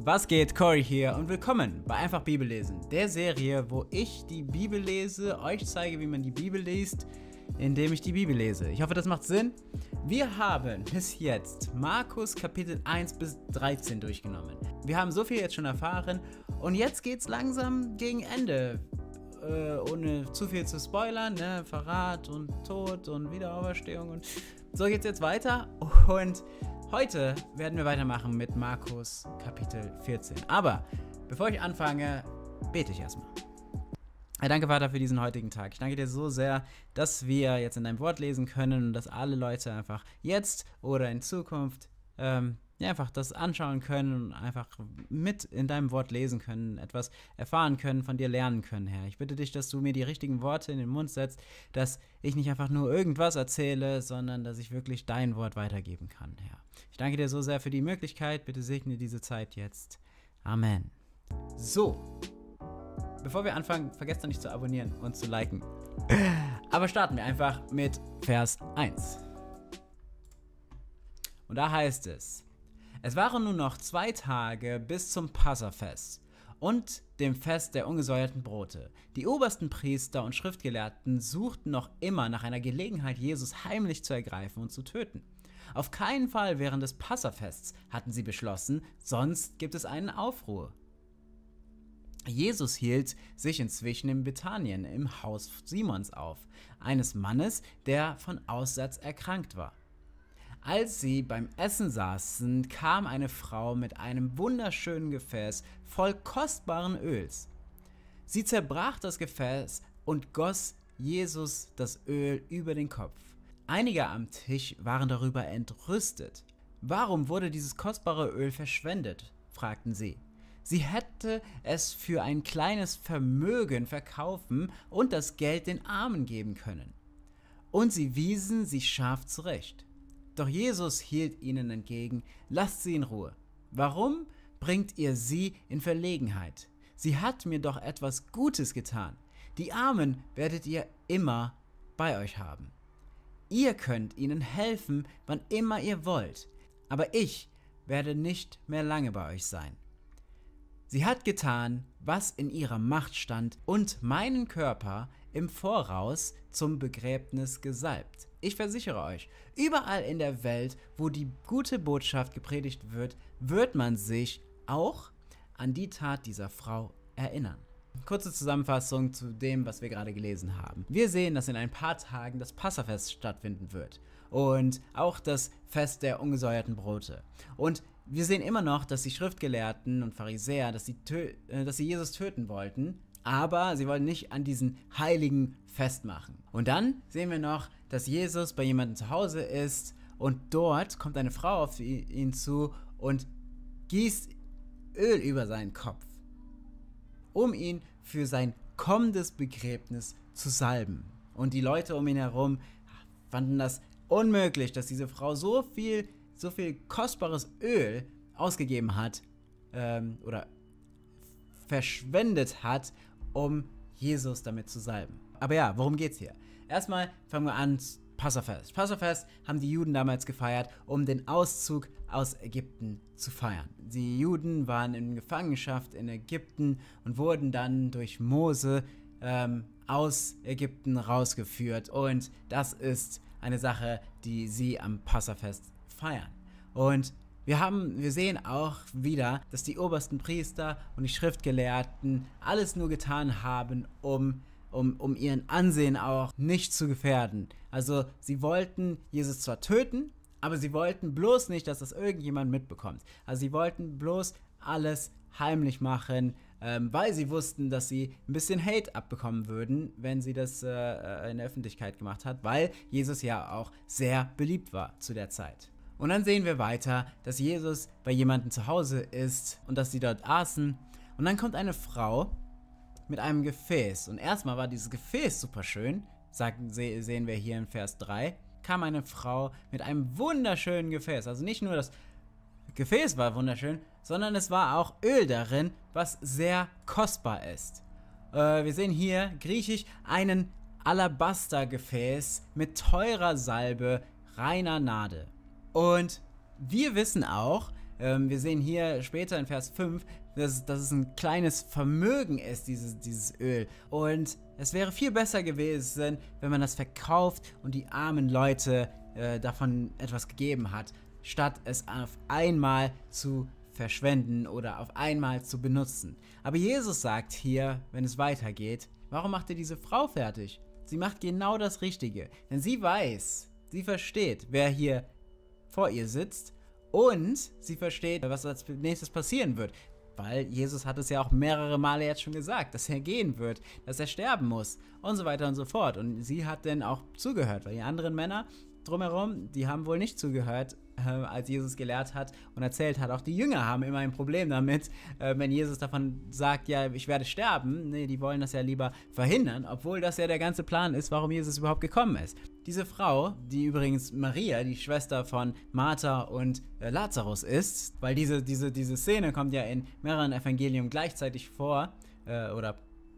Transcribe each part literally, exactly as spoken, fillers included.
Was geht? Cory hier und willkommen bei Einfach Bibel lesen, der Serie, wo ich die Bibel lese, euch zeige, wie man die Bibel liest, indem ich die Bibel lese. Ich hoffe, das macht Sinn. Wir haben bis jetzt Markus Kapitel eins bis dreizehn durchgenommen. Wir haben so viel jetzt schon erfahren und jetzt geht's langsam gegen Ende. Äh, ohne zu viel zu spoilern, ne? Verrat und Tod und Wiederauferstehung und so geht's jetzt weiter. Und heute werden wir weitermachen mit Markus Kapitel vierzehn. Aber bevor ich anfange, bete ich erstmal. Ja, danke, Vater, für diesen heutigen Tag. Ich danke dir so sehr, dass wir jetzt in deinem Wort lesen können und dass alle Leute einfach jetzt oder in Zukunft ähm, ja, einfach das anschauen können und einfach mit in deinem Wort lesen können, etwas erfahren können, von dir lernen können, Herr. Ich bitte dich, dass du mir die richtigen Worte in den Mund setzt, dass ich nicht einfach nur irgendwas erzähle, sondern dass ich wirklich dein Wort weitergeben kann, Herr. Ich danke dir so sehr für die Möglichkeit. Bitte segne diese Zeit jetzt. Amen. So, bevor wir anfangen, vergesst doch nicht zu abonnieren und zu liken. Aber starten wir einfach mit Vers eins. Und da heißt es: Es waren nun noch zwei Tage bis zum Passafest und dem Fest der ungesäuerten Brote. Die obersten Priester und Schriftgelehrten suchten noch immer nach einer Gelegenheit, Jesus heimlich zu ergreifen und zu töten. Auf keinen Fall während des Passafests, hatten sie beschlossen, sonst gibt es einen Aufruhr. Jesus hielt sich inzwischen in Bethanien im Haus Simons auf, eines Mannes, der von Aussatz erkrankt war. Als sie beim Essen saßen, kam eine Frau mit einem wunderschönen Gefäß voll kostbaren Öls. Sie zerbrach das Gefäß und goss Jesus das Öl über den Kopf. Einige am Tisch waren darüber entrüstet. Warum wurde dieses kostbare Öl verschwendet? Fragten sie. Sie hätte es für ein kleines Vermögen verkaufen und das Geld den Armen geben können. Und sie wiesen sie scharf zurecht. Doch Jesus hielt ihnen entgegen: Lasst sie in Ruhe. Warum bringt ihr sie in Verlegenheit? Sie hat mir doch etwas Gutes getan. Die Armen werdet ihr immer bei euch haben. Ihr könnt ihnen helfen, wann immer ihr wollt. Aber ich werde nicht mehr lange bei euch sein. Sie hat getan, was in ihrer Macht stand, und meinen Körper im Voraus zum Begräbnis gesalbt. Ich versichere euch, überall in der Welt, wo die gute Botschaft gepredigt wird, wird man sich auch an die Tat dieser Frau erinnern. Kurze Zusammenfassung zu dem, was wir gerade gelesen haben. Wir sehen, dass in ein paar Tagen das Passafest stattfinden wird und auch das Fest der ungesäuerten Brote. Und wir sehen immer noch, dass die Schriftgelehrten und Pharisäer, dass sie, tö- äh, dass sie Jesus töten wollten, aber sie wollten nicht an diesen heiligen Fest machen. Und dann sehen wir noch, dass Jesus bei jemandem zu Hause ist und dort kommt eine Frau auf ihn zu und gießt Öl über seinen Kopf, um ihn für sein kommendes Begräbnis zu salben. Und die Leute um ihn herum fanden das unmöglich, dass diese Frau so viel, so viel kostbares Öl ausgegeben hat ähm, oder verschwendet hat, um Jesus damit zu salben. Aber ja, worum geht's hier? Erstmal fangen wir an, Passafest. Passafest haben die Juden damals gefeiert, um den Auszug aus Ägypten zu feiern. Die Juden waren in Gefangenschaft in Ägypten und wurden dann durch Mose ähm, aus Ägypten rausgeführt. Und das ist eine Sache, die sie am Passafest feiern. Und wir haben, wir sehen auch wieder, dass die obersten Priester und die Schriftgelehrten alles nur getan haben, um Um, um ihren Ansehen auch nicht zu gefährden. Also sie wollten Jesus zwar töten, aber sie wollten bloß nicht, dass das irgendjemand mitbekommt. Also sie wollten bloß alles heimlich machen, ähm, weil sie wussten, dass sie ein bisschen Hate abbekommen würden, wenn sie das äh, in der Öffentlichkeit gemacht hat, weil Jesus ja auch sehr beliebt war zu der Zeit. Und dann sehen wir weiter, dass Jesus bei jemandem zu Hause ist und dass sie dort aßen. Und dann kommt eine Frau mit einem Gefäß. Und erstmal war dieses Gefäß super schön, sagen, se- sehen wir hier in Vers drei, kam eine Frau mit einem wunderschönen Gefäß. Also nicht nur das Gefäß war wunderschön, sondern es war auch Öl darin, was sehr kostbar ist. Äh, wir sehen hier griechisch einen Alabastergefäß mit teurer Salbe, reiner Nade. Und wir wissen auch, Ähm, wir sehen hier später in Vers fünf, dass, dass es ein kleines Vermögen ist, dieses, dieses Öl. Und es wäre viel besser gewesen, wenn man das verkauft und die armen Leute äh, davon etwas gegeben hat, statt es auf einmal zu verschwenden oder auf einmal zu benutzen. Aber Jesus sagt hier, wenn es weitergeht, warum macht ihr diese Frau fertig? Sie macht genau das Richtige, denn sie weiß, sie versteht, wer hier vor ihr sitzt und sie versteht, was als nächstes passieren wird. Weil Jesus hat es ja auch mehrere Male jetzt schon gesagt, dass er gehen wird, dass er sterben muss und so weiter und so fort. Und sie hat dann auch zugehört, weil die anderen Männer drumherum, die haben wohl nicht zugehört, äh, als Jesus gelehrt hat und erzählt hat. Auch die Jünger haben immer ein Problem damit, äh, wenn Jesus davon sagt, ja, ich werde sterben. Nee, die wollen das ja lieber verhindern, obwohl das ja der ganze Plan ist, warum Jesus überhaupt gekommen ist. Diese Frau, die übrigens Maria, die Schwester von Martha und äh, Lazarus ist, weil diese, diese, diese Szene kommt ja in mehreren Evangelien gleichzeitig vor, äh, oder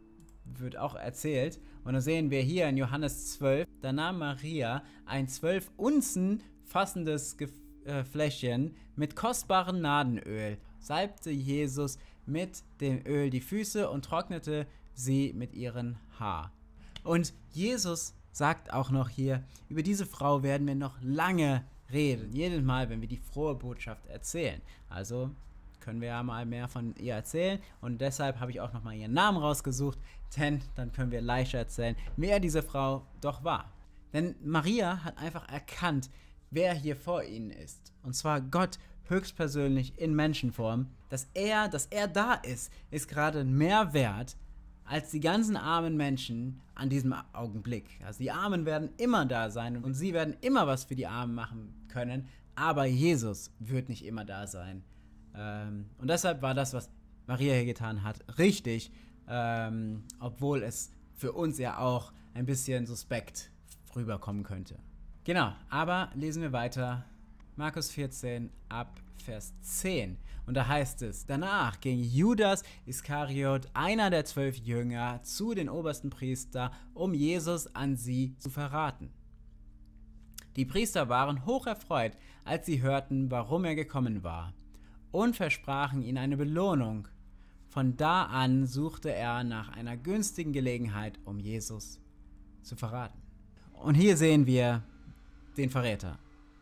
wird auch erzählt. Und da sehen wir hier in Johannes zwölf, da nahm Maria ein zwölf Unzen fassendes Ge äh, Fläschchen mit kostbarem Nadenöl, salbte Jesus mit dem Öl die Füße und trocknete sie mit ihrem Haar. Und Jesus sagt auch noch hier, über diese Frau werden wir noch lange reden, jedes Mal, wenn wir die frohe Botschaft erzählen. Also können wir ja mal mehr von ihr erzählen und deshalb habe ich auch nochmal ihren Namen rausgesucht, denn dann können wir leichter erzählen, wer diese Frau doch war. Denn Maria hat einfach erkannt, wer hier vor ihnen ist. Und zwar Gott höchstpersönlich in Menschenform. Dass er, dass er da ist, ist gerade mehr wert als die ganzen armen Menschen an diesem Augenblick. Also die Armen werden immer da sein und sie werden immer was für die Armen machen können, aber Jesus wird nicht immer da sein. Ähm, und deshalb war das, was Maria hier getan hat, richtig, ähm, obwohl es für uns ja auch ein bisschen suspekt rüberkommen könnte. Genau, aber lesen wir weiter. Markus vierzehn ab Vers zehn. Und da heißt es, danach ging Judas Iskariot, einer der zwölf Jünger, zu den obersten Priester, um Jesus an sie zu verraten. Die Priester waren hocherfreut, als sie hörten, warum er gekommen war, und versprachen ihm eine Belohnung. Von da an suchte er nach einer günstigen Gelegenheit, um Jesus zu verraten. Und hier sehen wir den Verräter.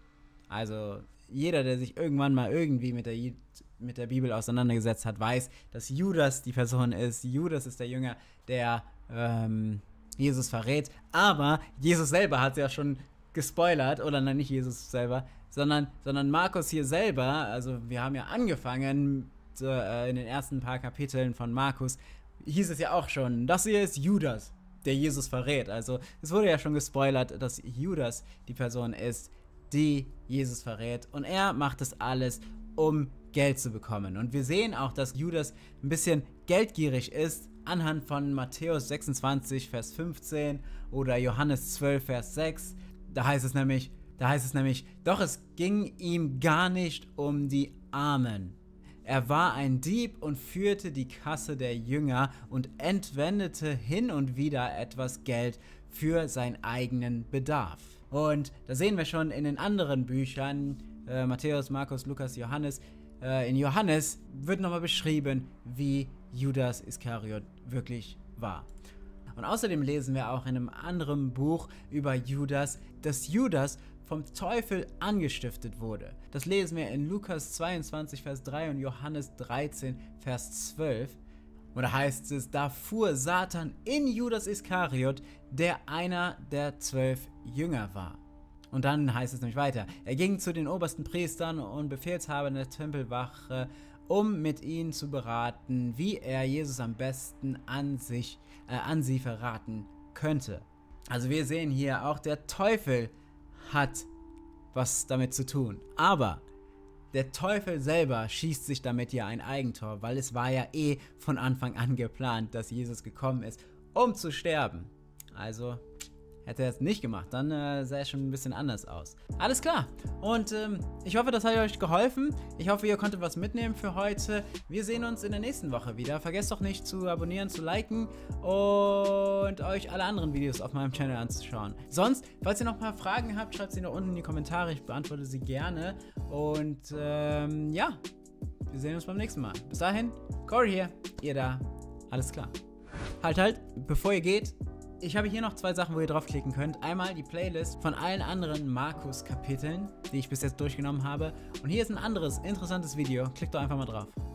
Also jeder, der sich irgendwann mal irgendwie mit der, mit der Bibel auseinandergesetzt hat, weiß, dass Judas die Person ist. Judas ist der Jünger, der ähm, Jesus verrät. Aber Jesus selber hat es ja schon gespoilert, oder nein, nicht Jesus selber, sondern, sondern Markus hier selber. Also wir haben ja angefangen so, äh, in den ersten paar Kapiteln von Markus, hieß es ja auch schon, das hier ist Judas, der Jesus verrät. Also es wurde ja schon gespoilert, dass Judas die Person ist, die Jesus verrät. Und er macht das alles, um Geld zu bekommen. Und wir sehen auch, dass Judas ein bisschen geldgierig ist, anhand von Matthäus sechsundzwanzig, Vers fünfzehn oder Johannes zwölf, Vers sechs. Da heißt es nämlich, da heißt es nämlich, doch es ging ihm gar nicht um die Armen. Er war ein Dieb und führte die Kasse der Jünger und entwendete hin und wieder etwas Geld für seinen eigenen Bedarf. Und da sehen wir schon in den anderen Büchern, äh, Matthäus, Markus, Lukas, Johannes, äh, in Johannes wird nochmal beschrieben, wie Judas Iskariot wirklich war. Und außerdem lesen wir auch in einem anderen Buch über Judas, dass Judas vom Teufel angestiftet wurde. Das lesen wir in Lukas zweiundzwanzig, Vers drei und Johannes dreizehn, Vers zwölf. Und da heißt es, da fuhr Satan in Judas Iskariot, der einer der zwölf Jünger war. Und dann heißt es nämlich weiter, er ging zu den obersten Priestern und Befehlshabern der Tempelwache, um mit ihnen zu beraten, wie er Jesus am besten an sich, äh, an sie verraten könnte. Also wir sehen hier auch, der Teufel hat was damit zu tun. Aber der Teufel selber schießt sich damit ja ein Eigentor, weil es war ja eh von Anfang an geplant, dass Jesus gekommen ist, um zu sterben. Also Hätte er es nicht gemacht, dann äh, sah es schon ein bisschen anders aus. Alles klar. Und ähm, ich hoffe, das hat euch geholfen. Ich hoffe, ihr konntet was mitnehmen für heute. Wir sehen uns in der nächsten Woche wieder. Vergesst doch nicht zu abonnieren, zu liken und euch alle anderen Videos auf meinem Channel anzuschauen. Sonst, falls ihr noch ein paar Fragen habt, schreibt sie noch unten in die Kommentare. Ich beantworte sie gerne. Und ähm, ja, wir sehen uns beim nächsten Mal. Bis dahin, Cory hier, ihr da. Alles klar. Halt, halt, bevor ihr geht, ich habe hier noch zwei Sachen, wo ihr draufklicken könnt. Einmal die Playlist von allen anderen Markus-Kapiteln, die ich bis jetzt durchgenommen habe. Und hier ist ein anderes, interessantes Video. Klickt doch einfach mal drauf.